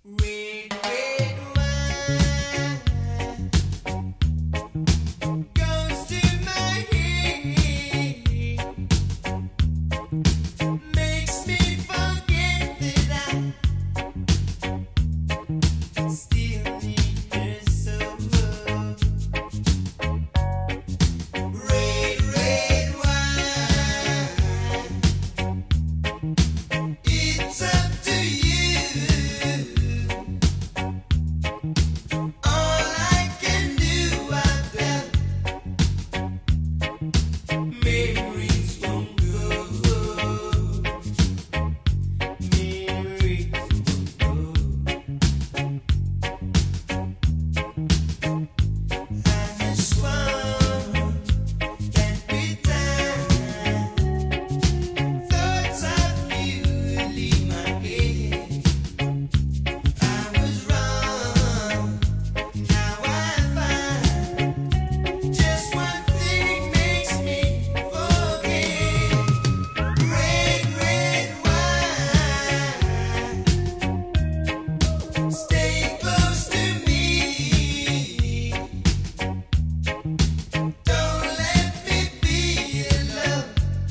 Red, red wine goes to my head, makes me forget that I still need her so. Red, red wine, it's up to you. All I can do, I bet memories won't go. Memories won't go. I swung that bit time. Thoughts of you leave my head. I was wrong. Now I find just one thing makes me forget. Red, red wine, stay close to me. Don't let me be alone.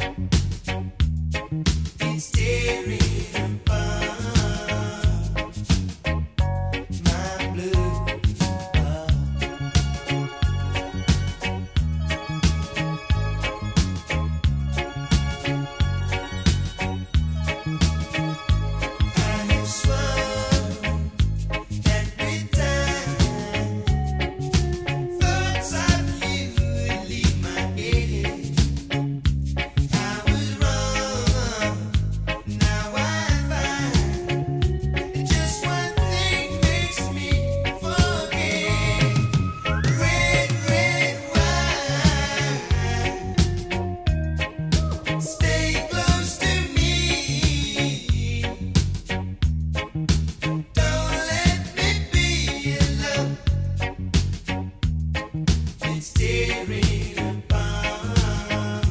It's tearing apart my blue heart. I have swung that bit time. Thoughts of you leave my head. I was wrong. Now I find just one thing makes me forget. Red, red wine, stay close to me. Don't let me be alone. It's tearing apart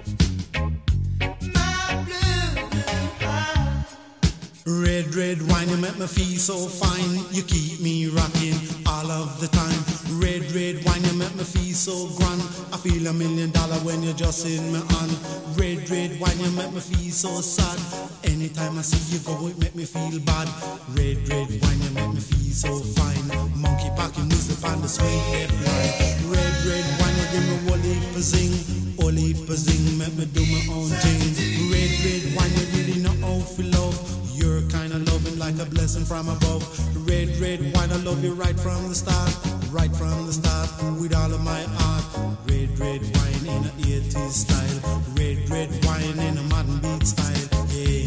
my blue heart. Red, red wine, you make me feel so fine. You keep me rocking all of the time. Red, red wine, you make me feel so grand. I feel $1 million when you're just in my hand. Red, red wine, you make me feel so sad. Anytime I see you go, it make me feel bad. Red, red wine, you make me feel so fine. Monkey packing music on the sweet red line. Red, red wine, you give me whole heap of zing. Whole heap of zing, make me do my own thing. Red, red wine, you really know how to love. You're kind of loving like a blessing from above. Red, red wine, I love you right from the start. Right from the start, with all of my heart. Red, red wine in a 80s style. Red, red wine in a modern beat style. Yeah.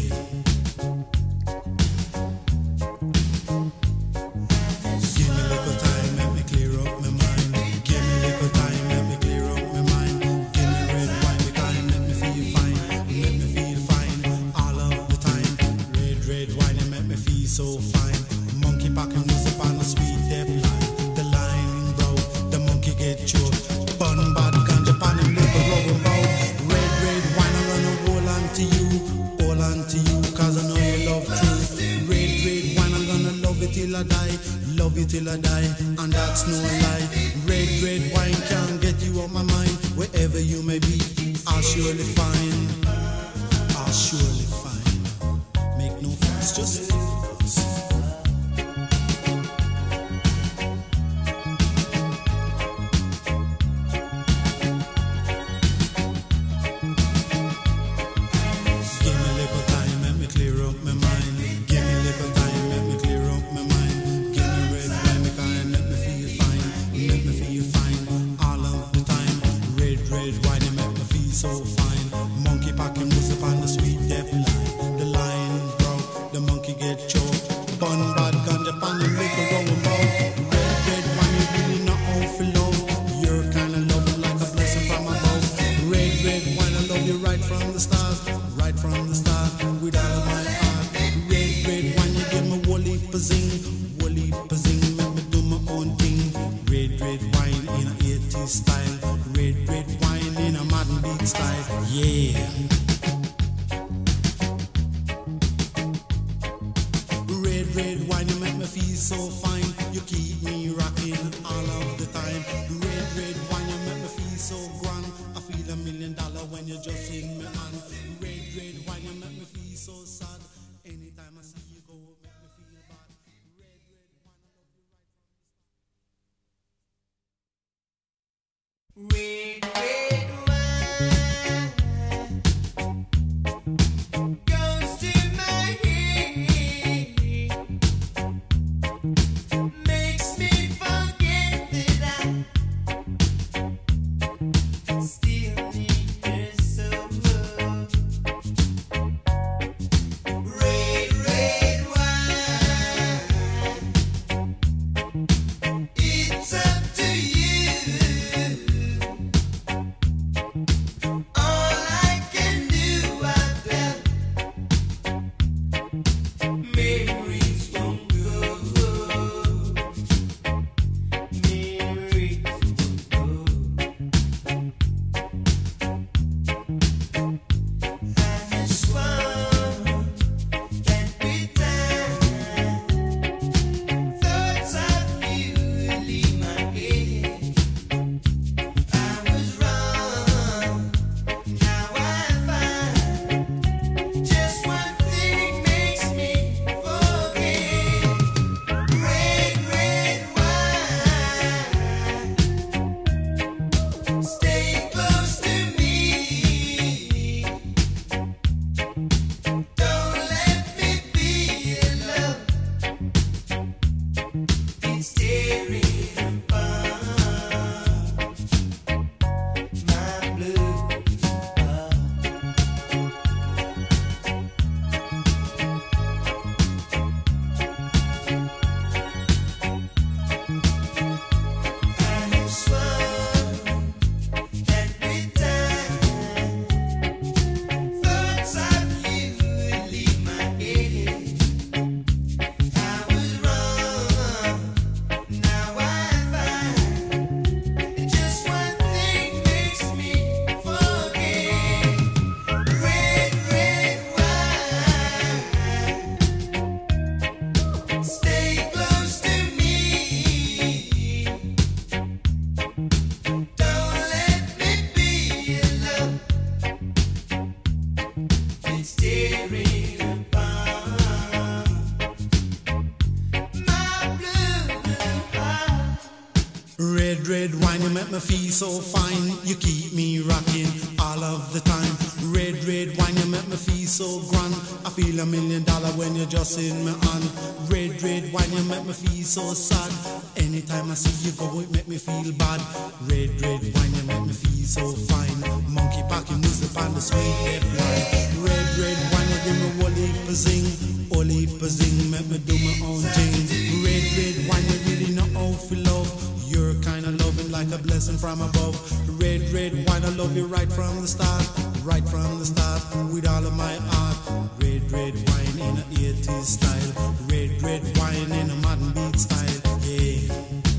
Give me a little time, let me clear up my mind. Give me a little time, let me clear up my mind. Give me red wine, because it make me feel fine. Make me feel fine all of the time. Red, red wine, it make me feel so fine. Monkey packing music on the sweet deep line. The line broke, the monkey get choked. Bun bad ganja pan him like a rubber bow. Red, red wine, I run a hold on to you. Hold on to you, cause I know you love truth. Red, red wine, I'm gonna love it till I die. Love you till I die, and that's no lie. Red, red wine can't get you off my mind. Wherever you may be, I'll surely find. I'll surely find. Make no fuss, just focus. Give me a little time, let me clear up my mind. Give me a little time, let me clear up my mind. Give me red wine, because it make me feel fine. It make me feel fine all of the time. Red, red wine, it make me feel so fine. Monkey packing music on the sweet deep line. The line broke, the monkey get staring upon my blue eyes. Red, red wine, you make me feel so fine. You keep me rocking all of the time. Red, red wine, you make me feel so grand. I feel $1 million when you're just in my hand. Red, red wine, you make me feel so sad. Anytime I see you go, it make me feel bad. Red, red wine, you make me feel so fine. Monkey packing music on the sweet red line. Red, red wine, you give me whole heap of zing. Whole heap of zing, make me do my own thing. Red, red wine, you really know how to love. You're kinda loving like a blessing from above. Red, red wine, I love you right from the start. Right from the start, with all of my heart. Red, red wine in a 80s style. Red, red wine in a modern beat style. Yeah.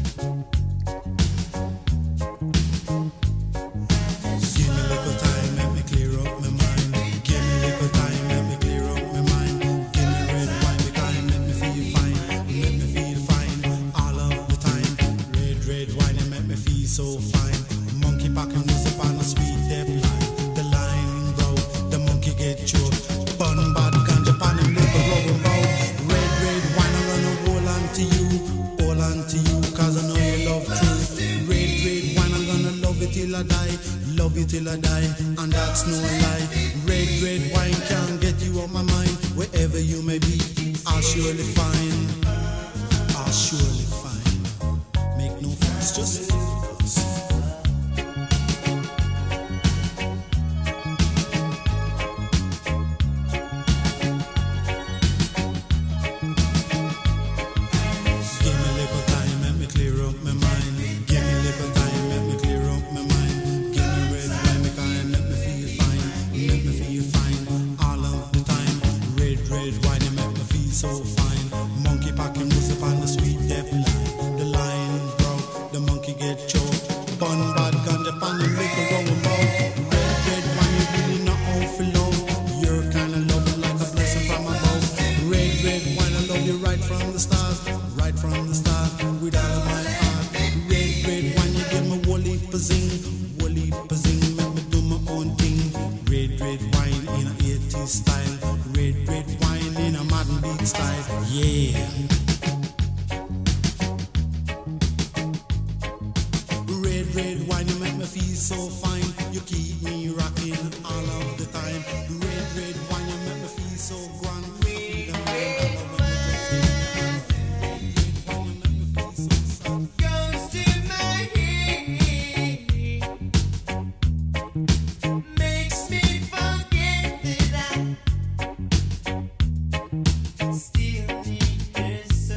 Give me a little time, let me clear up my mind. Give me a little time, let me clear up my mind. Give me red wine because it make me feel fine. Make me feel fine all of the time. Red, red wine, it make me feel so fine. Monkey packing music on a sweet depth line. The line broke, the monkey get choked. Bun bad ganja pan him like a rubber bow. Red, red wine, I'm gonna hold on to you. Hold on to you, cause I know you love truth. Red, red wine, I'm gonna love it till I die. Love you till I die, and that's no lie. Red, red wine can't get you off my mind. Wherever you may be, I'll surely find. I'll surely find. Make no fuss, just us. Give me a little time, let me clear up my mind. Give me a little time, let me clear up my mind. Give me red wine because it make me feel fine. It make me feel fine all of the time. Red, red wine, it make me feel so fine. Monkey packing music on the sweet depth line. The line broke, the monkey get choked. Bun bad ganja pan him like a rubber bow. Red, red wine, you really know how to love. You're kinda loving like a blessing from above. Red, red wine, I love you right from the start. Right from the start, with all of my heart. Red, red wine, you give me whole heap of zing. Whole heap of zing, make me do my own thing. Red, red wine in a 80s style. Red, red wine in a modern beat style. Yeah. Red, red wine, you make me feel so fine. You keep me rocking all of the time. Red, red wine, you make me feel so grand. Goes to my head, makes me forget that I still need this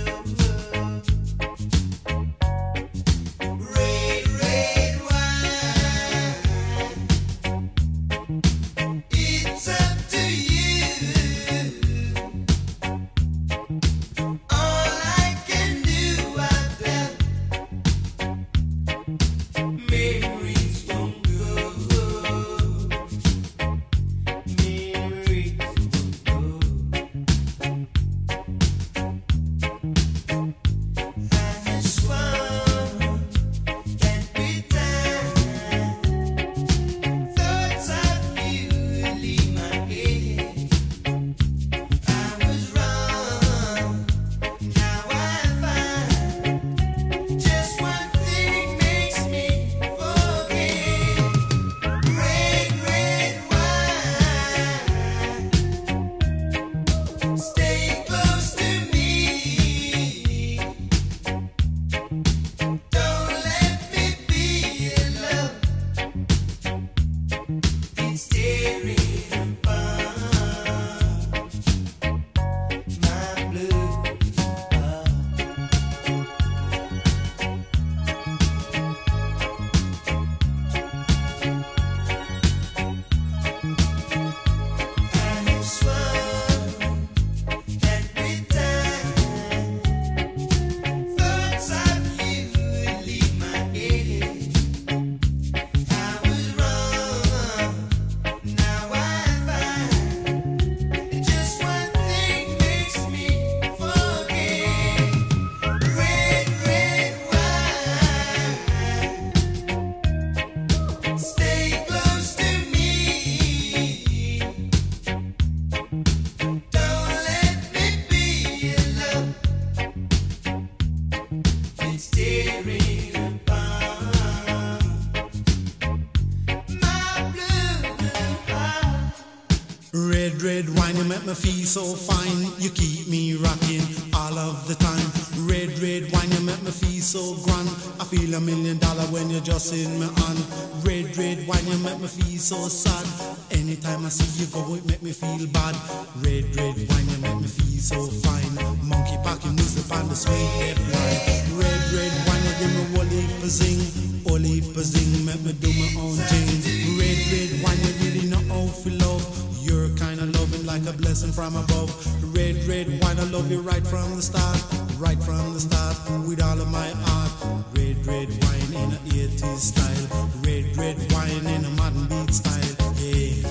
Red, red wine, you make me feel so fine. You keep me rocking all of the time. Red, red wine, you make me feel so grand. I feel $1 million when you're just in my hand. Red, red wine, you make me feel so sad. Anytime I see you go, it make me feel bad. Red, red wine, you make me feel so fine. Monkey packing music on the sweet red line. Red, red wine, you give me whole heap of zing. Whole heap of zing, make me do my own thing. Red, red wine, you really know how to love. You're kind of loving like a blessing from above. Red, red wine, I love you right from the start. Right from the start, with all of my heart. Red, red wine in a 80s style. Red, red wine in a modern beat style. Yeah.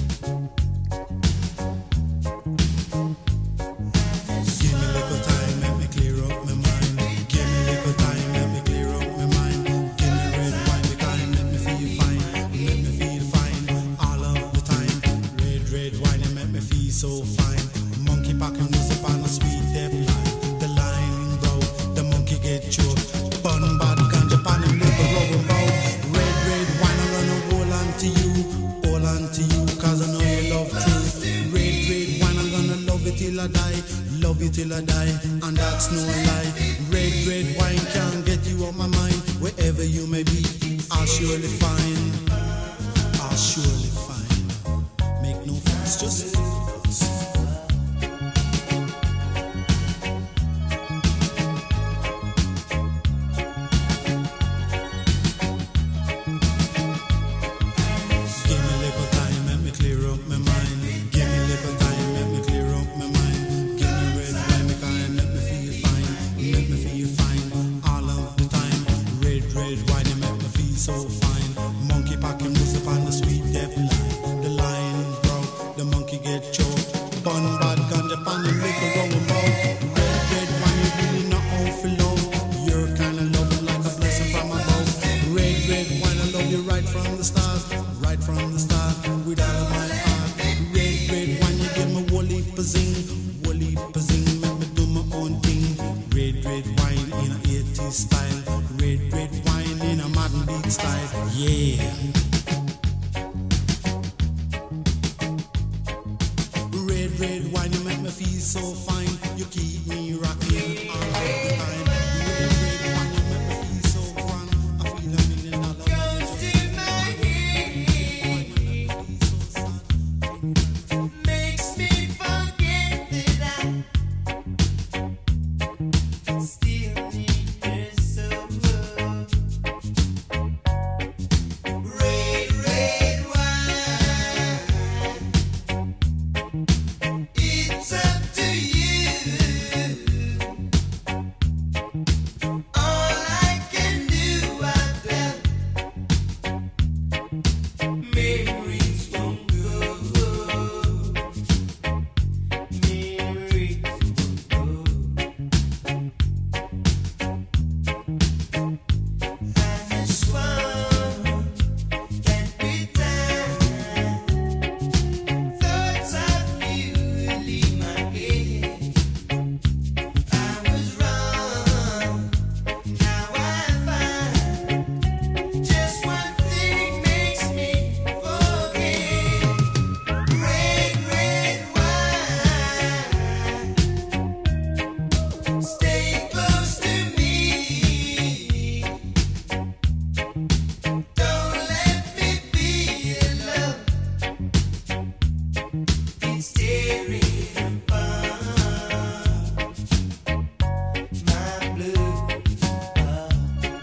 Give me a little time, let me clear up my mind. Give me a little time, let me clear up my mind. Give me red wine, the kind, let me feel fine. Let me feel fine all of the time. Red, red wine, you make me feel so fine. Monkey packing music on a sweet deep line. The line broke, the monkey get choked. Bun bad ganja pan him liquor rubber bow. Red, red wine, I'm gonna hold on to you. Hold on to you, cause I know you love truth. Red, red wine, I'm gonna love it till I die. Love you till I die, and that's no lie. Red, red wine can't get you out my mind. Wherever you may be, I'll surely find. I'll surely find. Make no fuss, just us. Give me a little time, let me clear up my mind. Give me a little time, let me clear up my mind. Give me red wine, the kind, let me feel fine. Let me feel fine all of the time. Red, red wine, you make me feel so fine. Monkey packing music on the sweet deep line. The line broke, the monkey get choked. Bun bad ganja pan and liquor going bout. Red, red wine, you really not how to love. You're kinda loving like a blessing from above. Red, red wine, I love you right from the start. Right from the start, with all of my heart. Red, red wine, you give me whole heap of zing. Whole heap of zing, make me do my own thing. Red, red wine in a 80s style. Red, red wine in a modern beat style. Yeah. Red, red wine, you make me feel so fine. You keep me rocking all of the time. Red, red wine, you make me feel so grand. I feel $1 million when you Goes just to my head, makes me forget that I still need her so. Red, red wine, it's up to you. All I can do, I bet. Memories won't go. Memories won't go. I just want that good time. Thoughts of you leave my head. I was wrong. Now I find just one thing makes me forget. Red, red wine, stay close to me. Don't let me be alone. It's tearing apart my blue heart.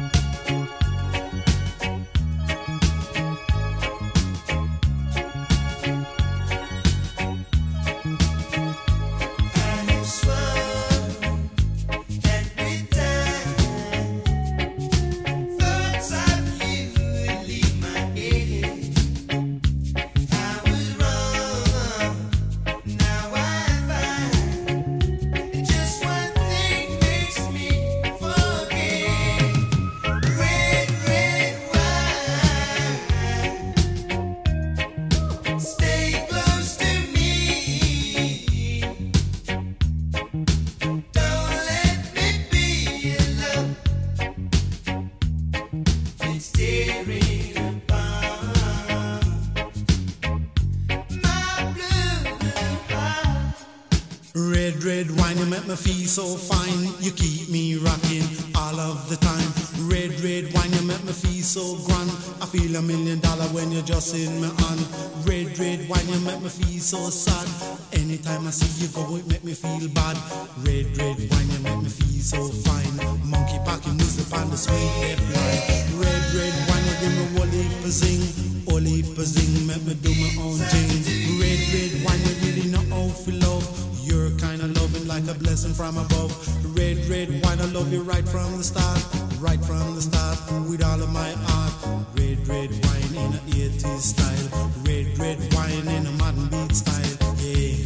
I just want that good time. Thoughts of you leave my head. I was wrong. Now red wine, you make me feel so fine. You keep me rocking all of the time. Red wine, you make me feel so grand. I feel $1 million when you're just in my hand. Red wine, you make me feel so sad. Anytime I see you go, it make me feel bad. Red wine, you make me feel so fine. Monkey packing music on the sweet red wine. Red wine, you give me Oli zing, make me do my own thing. Red wine, you really know how to love. You're kinda loving like a blessing from above. Red wine, I love you right from the start. Right from the start, with all of my heart. Red wine in a 80s style. Red wine in a modern beat style. Yeah.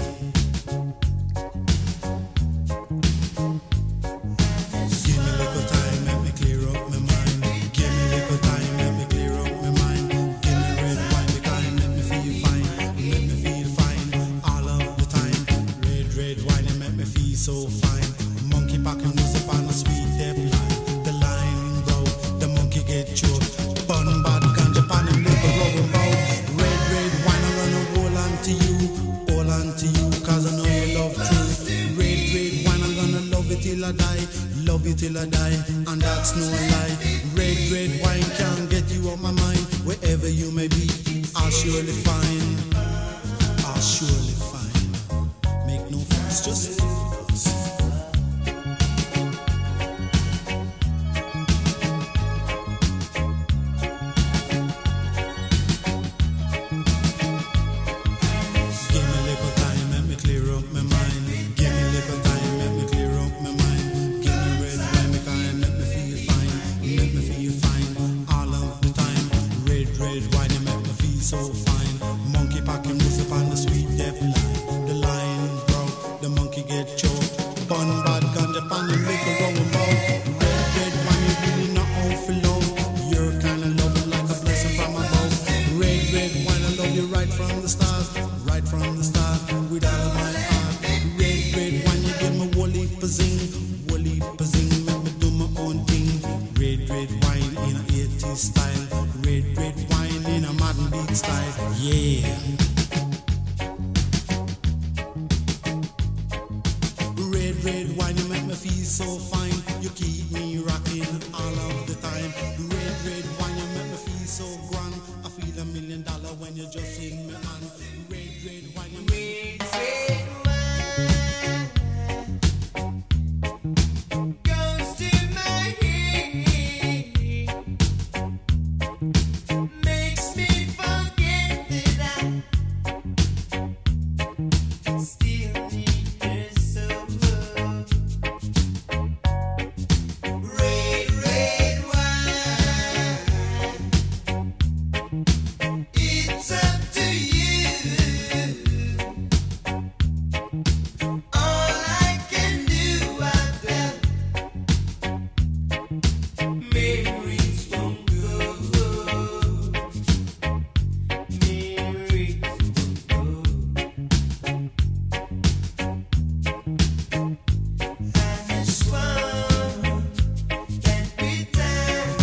Give me a little time, let me clear up my mind. Give me a little time, let me clear up my mind. Give me red wine, because it make me feel fine. Make me feel fine all of the time. Red wine, it make me feel so fine. Monkey packing music on a sweet deaf line. The line bro, the monkey get choked. Bun bad ganja pan and liquor rubber bow. Red wine, I'm gonna hold on to you, cause I know you love truth. Red wine, I'm gonna love you till I die. Love you till I die, and that's no lie. Red wine can't get you off my mind. Wherever you may be, I'll surely find. Make no fuss, just live with us. Give me a little time, let me clear up my mind. Give me a little time, let me clear up my mind. Give me red wine, because it make me feel fine. Make me feel fine all of the time. Red wine, it make me feel so fine. Monkey packing music on the sweet deaf line. The line broke, the monkey get choked. Bun bad ganja pan and liquor rolling bout. Red wine, you really know how to love. You're kinda loving like a blessing from above. Red wine, I love you right from the start. Right from the start, with all of my heart. Red wine, you give me woolly pazing, make me do my own thing. Red wine in a 80s style. Red wine in a modern beat style. Yeah. Red wine, you make me feel so fine. You keep me rocking all of the time. Red wine, you make me feel so grand. I feel $1 million when you're just in my hand. Red wine, you make me goes to my head, makes me forget that I still need her so. Red wine, it's up to you. All I can do, I bet memories won't go. Memories won't go. I just want that good time.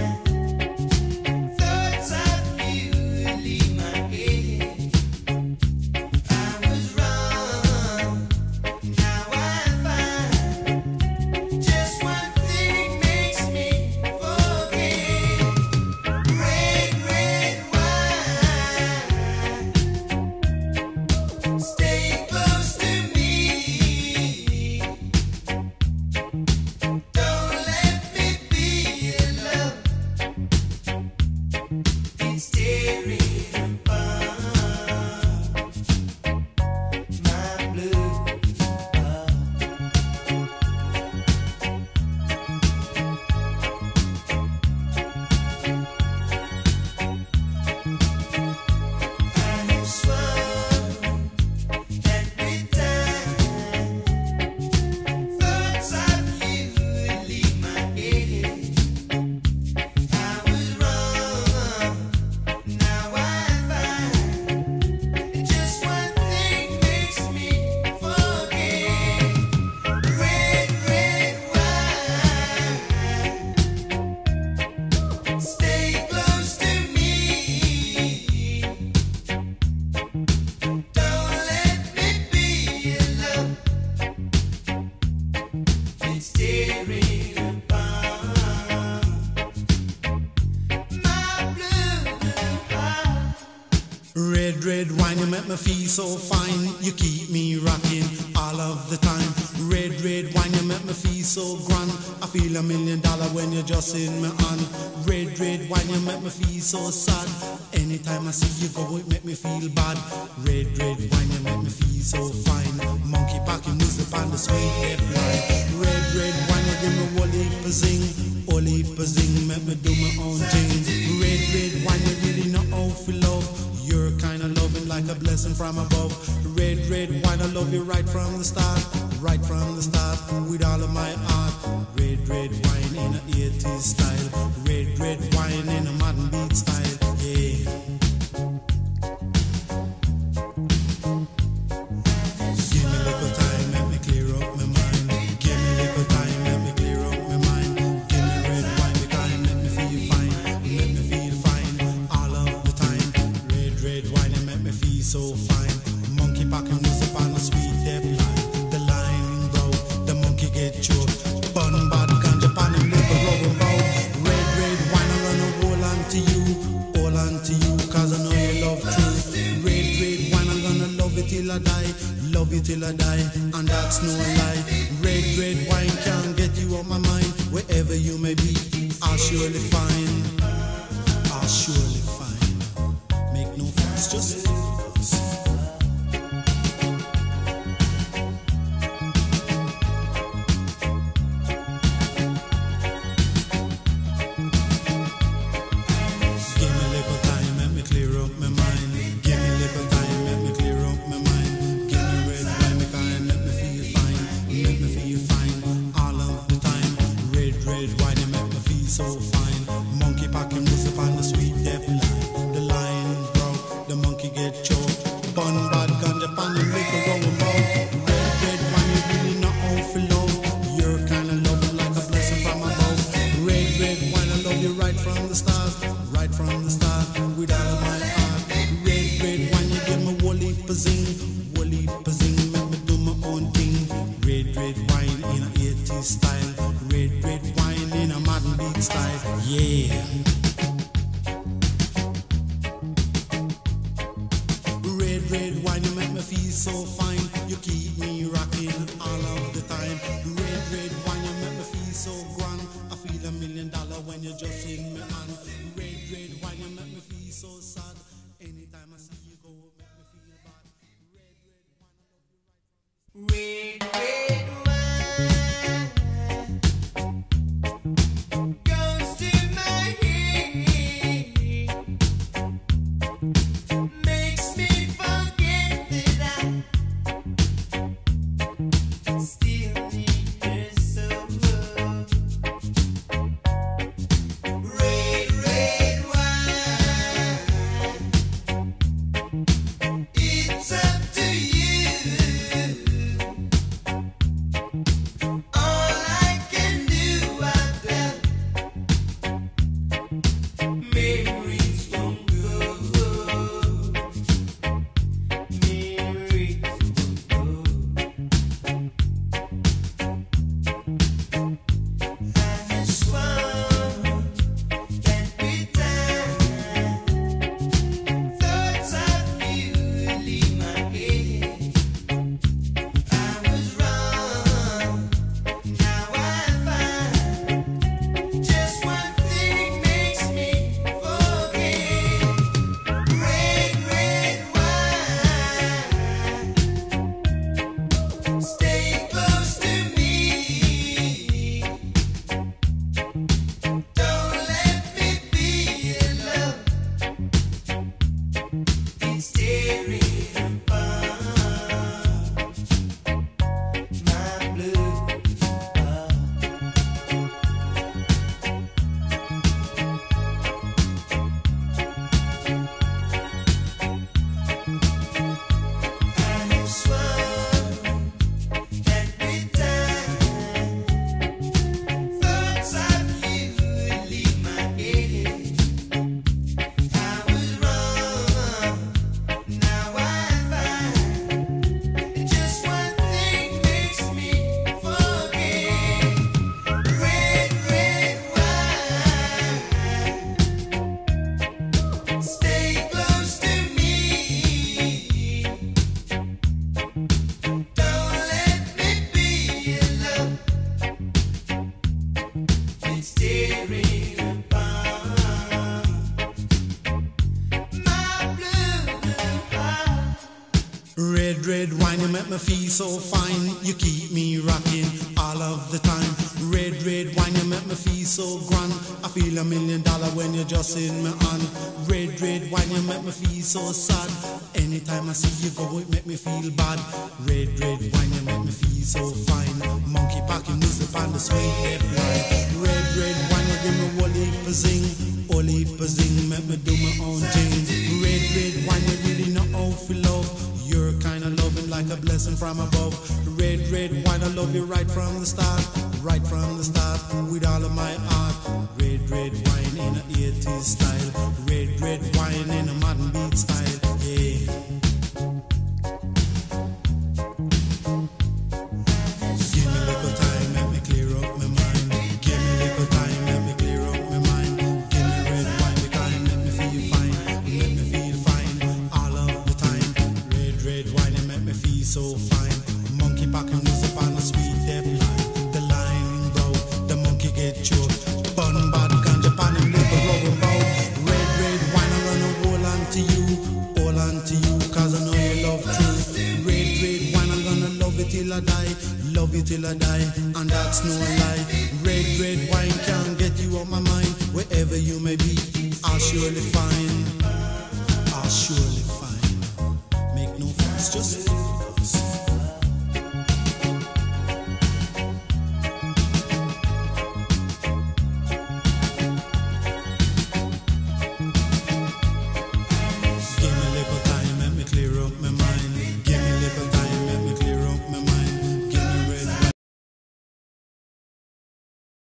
Thoughts of you leave my head. I was wrong, now I find just one thing makes me forget. Red wine, stay close to me. Don't let me be alone. It's tearing apart my blue heart. I just want fine, you keep me rocking all of the time. Red, red wine, you make me feel so grand. I feel $1 million when you're just in my hand. Red, red wine, you make me feel so sad. Anytime I see you go, it make me feel bad. Red, red wine, you make me feel so fine. Monkey packing music on the sweet red line. Red, red wine, you give me whole heap of zing, make me do my own thing. Red, red wine, you really know how to love. You're kind of loving like a blessing from above. Red, red wine, I love you right from the start. Right from the start, with all of my heart. Red, red wine in a 80s style. Red, red wine in a modern beat style. Yeah. Give me a little time, let me clear up my mind. Give me a little time, let me clear up my mind. Give me red wine, because let me feel fine. Let me feel fine all of the time. Red, red wine, it make me feel so fine. Monkey packing music on a sweet depth line. The line broke, the monkey get choked. Bun bad ganja pan and make a rubber bow. Red, red wine, I'm gonna hold on to you, cause I know you love truth. Red, red wine, I'm gonna love you till I die. Love you till I die, and that's no lie. Red, red wine can't get you off my mind. Wherever you may be, I'll surely find. I'll surely find. Make no fuss, just focus. Give me a little time, let me clear up my mind. Give me a little time, let me clear up my mind. Give me red wine, because let me feel fine. Make me feel fine all of the time. Red, red wine, it make me feel so fine. Monkey packing music on the sweet depth line. The line broke, the monkey get choked. Bun bad ganja pan and make a roll bout. Red, red wine, you really know how to love. You're kinda loving like a blessing from above. Red, red wine, I love you right from the start. Right from the start, with all of my heart. Red, red wine, you give me whole heap of zing. Whole heap of zing, make me do my own thing. Red, red wine in a 80s style. Red, red wine in a modern beat style. Yeah. Red, red wine, you make me feel so fine. You keep me rocking all of the time. Red, red wine, you make me feel so grand. I feel $1 million when you're just in my hand. Red, red wine, you make me feel so sad. Anytime I see you go, make me feel bad. Red, red wine, I love you right. Red, red wine goes to my head, makes me forget that I still red wine, you make me feel so fine. You keep me rocking all of the time. Red wine, you make me feel so grand. I feel $1 million when you're just in my hand. Red wine, you make me feel so sad. Anytime I see you go, it make me feel bad. Red wine, you make me feel so fine. Monkey packing music on the sweet red wine. Red wine, you give me all heap of zing, make me do my own thing. Red wine, you really know how to love. You're kinda loving like a blessing from above. Red wine, I love you right from the start, with all of my heart. Red wine in a 80s style, red wine in a modern beat style, yeah. Give me a little time, let me clear up my mind. Give me a little time, let me clear up my mind. Give me red wine, because it make me feel fine, all of the time. Red wine, it make me feel so fine. Monkey packing music on a sweet death line. The line broke, the monkey get choked. Bun bad ganja pan him live a rubber boat. Red wine, I'm gonna hold on to you, cause I know you love truth. Red wine, I'm gonna love you till I die, and that's no lie. Red wine can't get you off my mind. Wherever you may be, I'll surely find. Make no fuss, just